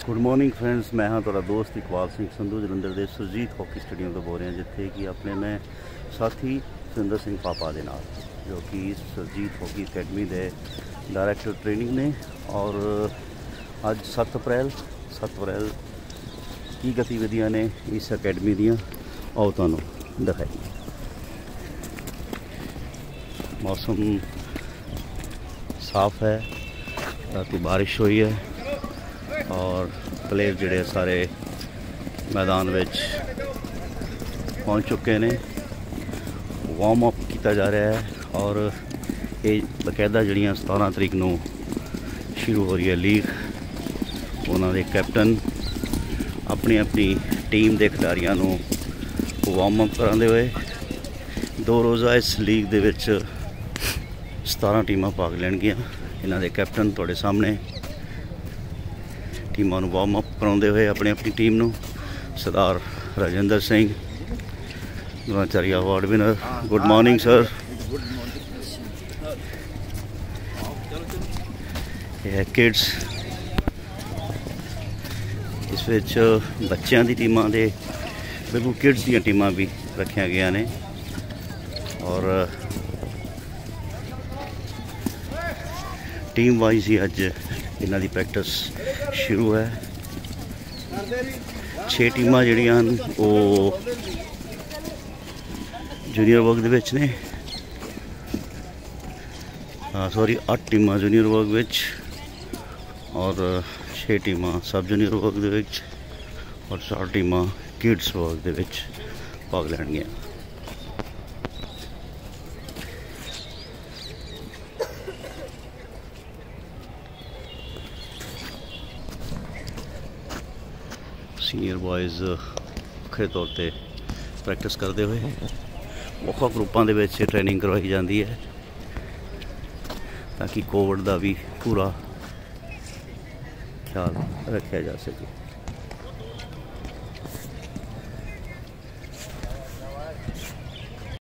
Good morning friends, मैं हाँ तुहाडा दोस्त इकबाल सिंह संधू जलंधर के सुरजीत हॉकी स्टेडियम तो बोल रहे हैं, जिथे कि अपने मैं साथी सुरिंदर सिंह पापा के नाल जो कि सुरजीत हॉकी अकैडमी के डायरैक्टर ट्रेनिंग ने। और अज 7 अप्रैल की गतिविधियां ने इस अकैडमी दियाँ आओ तुहानू दिखाई। मौसम साफ है, रात बारिश हुई है और प्लेयर जोड़े सारे मैदान में पहुँच चुके हैं। वार्म अप किया जा रहा है और ये बकायदा जड़ियाँ 17 तरीक को शुरू हो रही है लीग। उन्होंने कैप्टन अपनी अपनी टीम के खिडारियों वार्म अप कराते हुए 2 रोज़ा इस लीग दे विच 17 टीमां भाग लैणगियां। इन्हां दे कैप्टन तुहाडे सामने टीमां नूं वार्म अप कराउंदे हुए अपनी अपनी टीम नूं। Sardar Rajendra Singh Dronacharya award winner, good morning sir. यह है किड्स, इस विच बच्चों की टीमां दे बिल्कुल किड्स दी टीमां भी रखिया गया ने। और टीम वाइज ही अज इन्हां दी प्रैक्टिस शुरू है। 6 टीमां जिहड़ियां वो जूनियर वर्ग दे विच ने, सॉरी 8 टीमां जूनियर वर्ग विच और 6 टीमां सब जूनियर वर्ग दे विच और 4 टीमां किड्स वर्ग दे विच भाग लैणगियां। सीनियर बॉयज़ वक्रे तौर पर प्रैक्टिस करते हुए वक् ग्रुपों के ट्रेनिंग करवाई जाती है ताकि कोविड का भी पूरा ख्याल रखा जा सके।